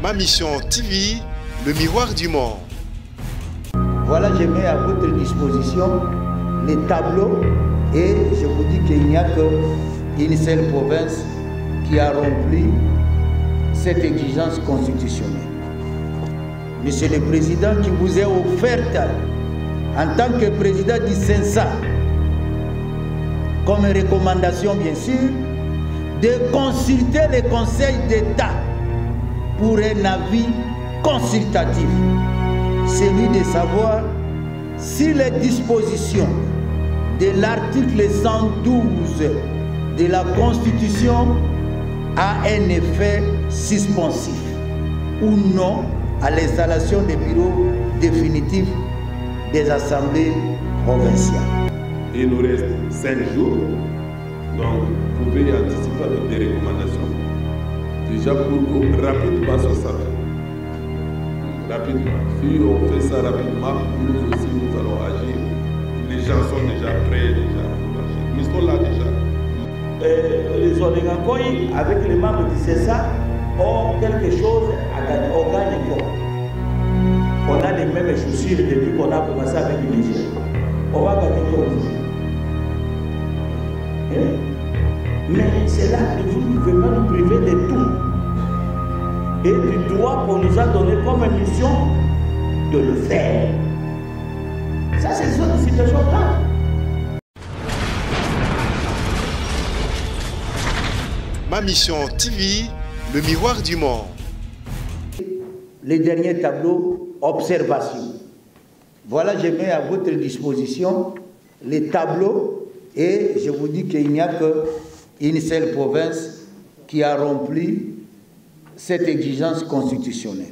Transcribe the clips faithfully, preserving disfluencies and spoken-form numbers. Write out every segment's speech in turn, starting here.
Ma Mission T V, le miroir du monde. Voilà, je mets à votre disposition les tableaux et je vous dis qu'il n'y a qu'une seule province qui a rempli cette exigence constitutionnelle. Monsieur le Président, qui vous est offerte en tant que président du Censa, comme recommandation bien sûr, de consulter le Conseil d'État pour un avis consultatif, celui de savoir si les dispositions de l'article cent douze de la Constitution a un effet suspensif ou non à l'installation des bureaux définitifs des assemblées provinciales. Il nous reste cinq jours, donc vous pouvez anticiper avec des recommandations. Déjà pour que rapidement ça s'arrête. Rapidement. Si on fait ça rapidement, nous aussi nous allons agir. Les gens sont déjà prêts déjà pour agir. Mais ils sont là déjà. Euh, les Olingakoy, avec les membres du Censa, ont quelque chose à gagner. On gagne quoi? On a les mêmes chaussures depuis qu'on a commencé avec les Niger. On va gagner quoi aujourd'hui? Hein? Mais c'est là que vous ne pouvez pas nous priver de tout. Et du droit qu'on nous a donné comme mission de le faire. Ça, c'est une situation grave. Ma Mission T V, le miroir du monde. Les derniers tableaux, observation. Voilà, je mets à votre disposition les tableaux et je vous dis qu'il n'y a qu'une seule province qui a rempli cette exigence constitutionnelle.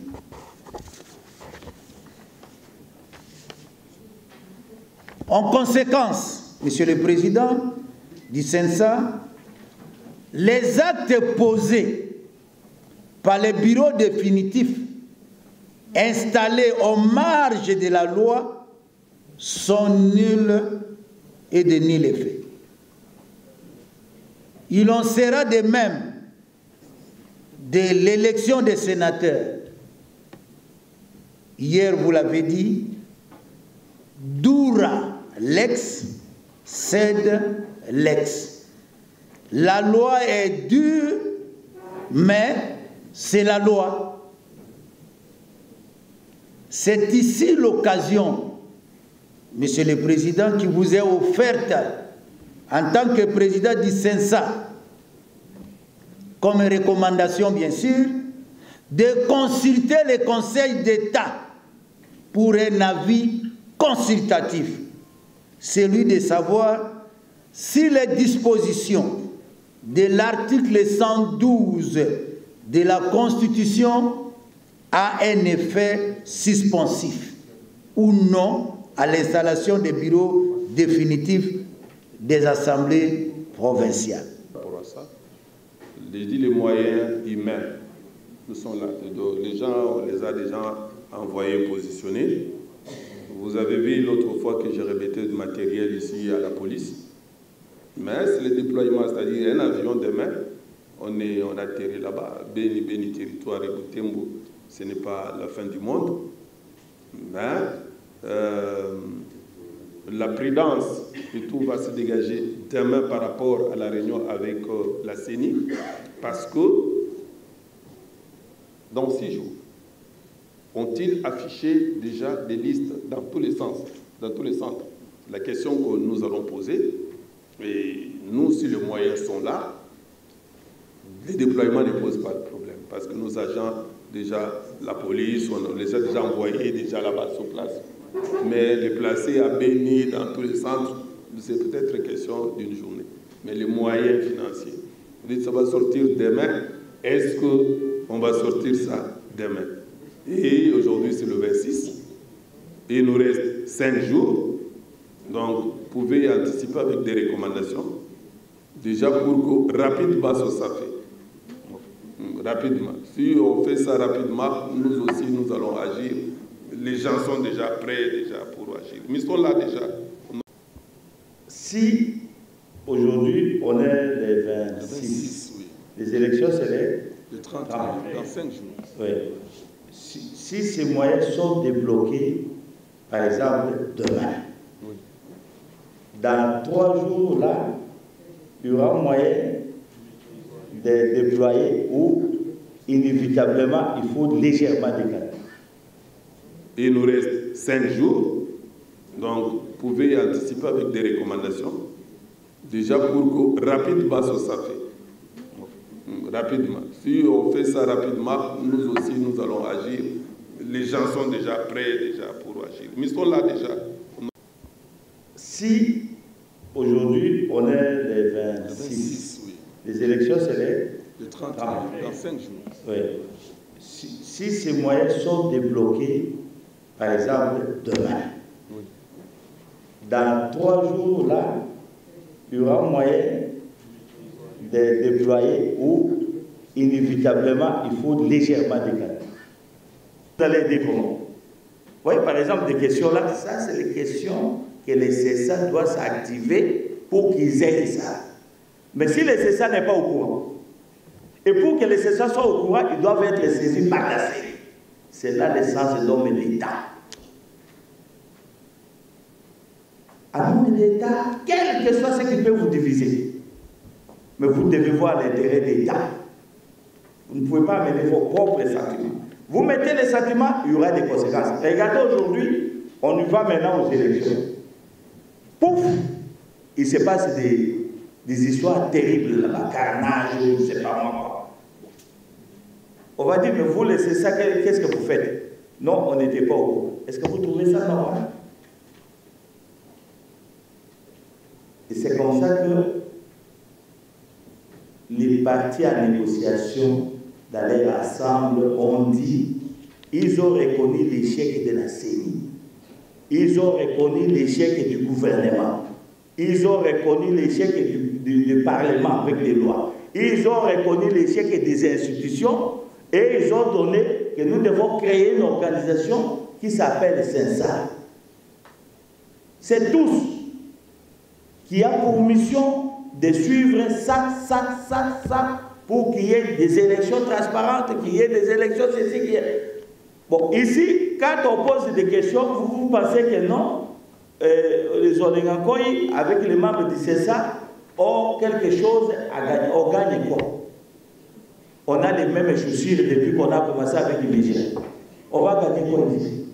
En conséquence, Monsieur le Président du Censa, les actes posés par les bureaux définitifs installés en marge de la loi sont nuls et de nul effet. Il en sera de même de l'élection des sénateurs. Hier, vous l'avez dit, dura lex, sed lex. La loi est dure, mais c'est la loi. C'est ici l'occasion, Monsieur le Président, qui vous est offerte en tant que président du Censa, comme recommandation bien sûr, de consulter le Conseil d'État pour un avis consultatif, celui de savoir si les dispositions de l'article cent douze de la Constitution a un effet suspensif ou non à l'installation des bureaux définitifs des assemblées provinciales. Les, les moyens humains, nous sont là. Les gens, on les a déjà envoyés, positionnés. Vous avez vu l'autre fois que j'ai remetté du matériel ici à la police. Mais c'est le déploiement, c'est-à-dire un avion demain, on, est, on atterrit là-bas. Béni, béni, territoire et Butembo, ce n'est pas la fin du monde. Mais euh, la prudence et tout va se dégager demain par rapport à la réunion avec euh, la C E N I, parce que dans six jours, ont-ils affiché déjà des listes dans tous les sens, dans tous les centres? La question que nous allons poser, et nous, si les moyens sont là, les déploiements ne posent pas de problème, parce que nos agents, déjà, la police, on les a déjà envoyés déjà là-bas sur place. Mais les placer à Béni dans tous les centres, c'est peut-être une question d'une journée. Mais les moyens financiers, vous dites ça va sortir demain, est-ce qu'on va sortir ça demain? Et aujourd'hui c'est le vingt-six, et il nous reste cinq jours, donc vous pouvez anticiper avec des recommandations, déjà pour que rapidement ça fait. Rapidement. Si on fait ça rapidement, nous aussi nous allons agir. Les gens sont déjà prêts déjà pour agir. Mais ils sont là déjà. Si aujourd'hui on est les vingt-six, oui. Les élections c'est les Le trente, dans cinq jours. Oui. Si, si ces moyens sont débloqués, par exemple, demain, oui. Dans trois jours, là, il y aura moyen de déployer ou, inévitablement, il faut légèrement décaler. Il nous reste cinq jours, donc vous pouvez anticiper avec des recommandations, déjà pour que rapidement ça soit fait. Rapidement. Si on fait ça rapidement, nous aussi nous allons agir. Les gens sont déjà prêts déjà pour agir. Mais ils sont là déjà. Si aujourd'hui on est le vingt-six, oui. Les élections c'est les le trente, dans cinq jours. Oui. Si, si ces moyens sont débloqués, par exemple, demain, oui. Dans trois jours, là, il y aura moyen de déployer ou, inévitablement, il faut légèrement décaler. Vous allez aider comment? Vous voyez, par exemple, des questions là, ça, c'est les questions que les C S A doivent s'activer pour qu'ils aient ça. Mais si les C S A n'est pas au courant, et pour que les C S A soient au courant, ils doivent être saisis par la C E I. C'est là l'essence de l'homme et l'État. Alors l'État, quel que soit ce qui peut vous diviser, mais vous devez voir l'intérêt de l'État. Vous ne pouvez pas amener vos propres sentiments. Vous mettez les sentiments, il y aura des conséquences. Regardez aujourd'hui, on y va maintenant aux élections. Pouf, il se passe des, des histoires terribles là-bas, carnage, je ne sais pas moi quoi. On va dire, mais vous laissez ça, qu'est-ce que vous faites? Non, on n'était pas au courant. Est-ce que vous trouvez ça normal? Et c'est comme ça que les partis en négociation dans les assemblées ont dit, ils ont reconnu l'échec de la C E I, ils ont reconnu l'échec du gouvernement, ils ont reconnu l'échec du, du, du Parlement avec les lois, ils ont reconnu l'échec des institutions et ils ont donné que nous devons créer une organisation qui s'appelle CENSA. C'est tous qui a pour mission de suivre ça, ça, ça, ça, pour qu'il y ait des élections transparentes, qu'il y ait des élections ceci, qu'il y ait... Bon, ici, quand on pose des questions, vous, vous pensez que non, euh, les Olingankoy, avec les membres du C S A, ont quelque chose à gagner. On gagne quoi? On a les mêmes chaussures depuis qu'on a commencé avec les Nigériens. On va gagner quoi ici?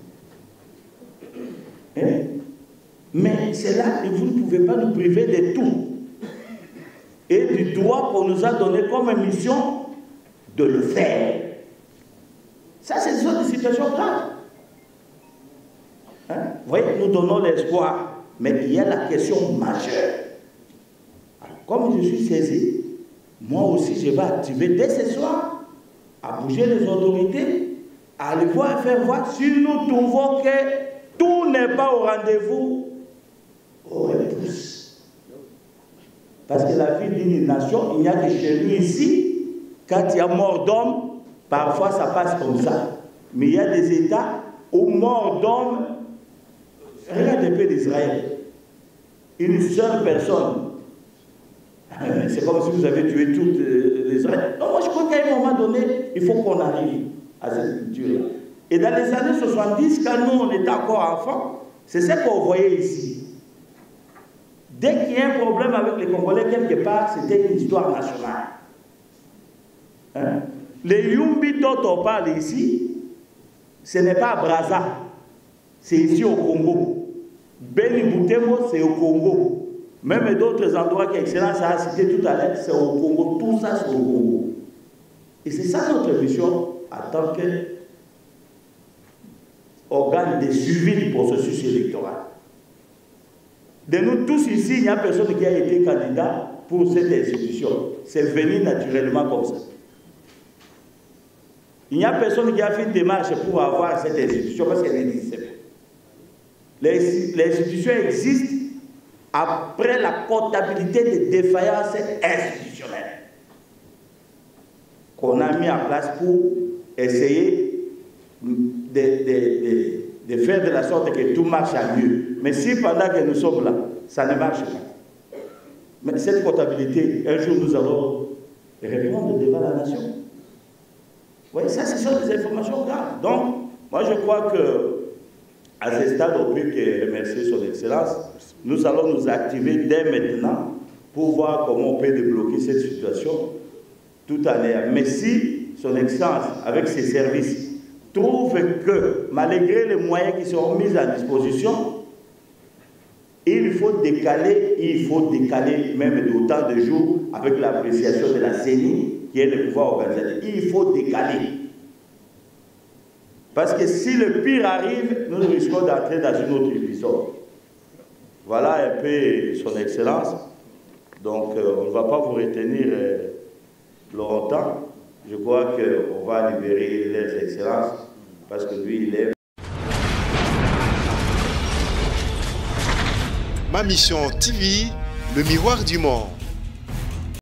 Hein? Mais c'est là que vous ne pouvez pas nous priver de tout. Et du droit qu'on nous a donné comme mission de le faire. Ça, c'est une situation grave. Hein? Vous voyez, nous donnons l'espoir, mais il y a la question majeure. Alors, comme je suis saisi, moi aussi, je vais activer dès ce soir, à bouger les autorités, à aller voir, faire voir, si nous trouvons que tout n'est pas au rendez-vous, on repousse. Parce que la vie d'une nation, il n'y a que chez nous ici, quand il y a mort d'homme, parfois ça passe comme ça. Mais il y a des États où mort d'homme, regardez un peu d'Israël, une seule personne. C'est comme si vous avez tué toutes les Israël. Non, moi je crois qu'à un moment donné, il faut qu'on arrive à cette culture-là. Et dans les années soixante-dix, quand nous on était encore enfants, c'est ce qu'on voyait ici. Dès qu'il y a un problème avec les Congolais, quelque part, c'était une histoire nationale. Hein? Les Yumbi dont on parle ici, ce n'est pas à Brazza, c'est ici au Congo. Beni Butembo, c'est au Congo. Même d'autres endroits qu'Excellence a cité tout à l'heure, c'est au Congo. Tout ça, c'est au Congo. Et c'est ça notre mission en tant qu'organe de suivi du processus électoral. De nous tous ici, il n'y a personne qui a été candidat pour cette institution. C'est venu naturellement comme ça. Il n'y a personne qui a fait une démarche pour avoir cette institution parce qu'elle n'existe pas. L'institution existe après la comptabilité des défaillances institutionnelles qu'on a mis en place pour essayer de, de, de, de faire de la sorte que tout marche à mieux. Mais si pendant que nous sommes là, ça ne marche pas. Mais cette comptabilité, un jour nous allons répondre devant la nation. voyez, ça, ce sont des informations graves. Donc, moi, je crois que à ce stade, on peut que remercier son Excellence. Nous allons nous activer dès maintenant pour voir comment on peut débloquer cette situation tout en ayant. Mais si son Excellence, avec ses services, trouve que, malgré les moyens qui seront mis à disposition, il faut décaler, il faut décaler même d'autant de jours avec l'appréciation de la C E N I, qui est le pouvoir organisateur. Il faut décaler. Parce que si le pire arrive, nous risquons d'entrer dans une autre épisode. Voilà un peu son Excellence. Donc, euh, on ne va pas vous retenir euh, longtemps. Je crois qu'on va libérer les Excellences parce que lui, il est... Ma mission T V, le miroir du monde.